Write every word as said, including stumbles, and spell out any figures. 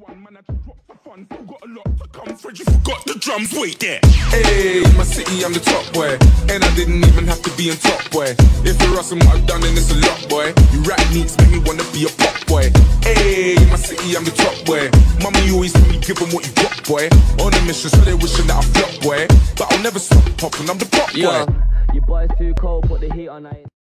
You forgot the drums, wait there. Hey, in my city, I'm the top boy, and I didn't even have to be on top boy. If you're asking what I've done, then it's a lot, boy. You rap needs make me wanna be a pop boy. Hey, in my city, I'm the top boy. Mommy always told me give them what you got, boy. On a mission, so they wishing that I flop, boy. But I'll never stop popping, I'm the pop boy. Yo, your boy's too cold, put the heat on.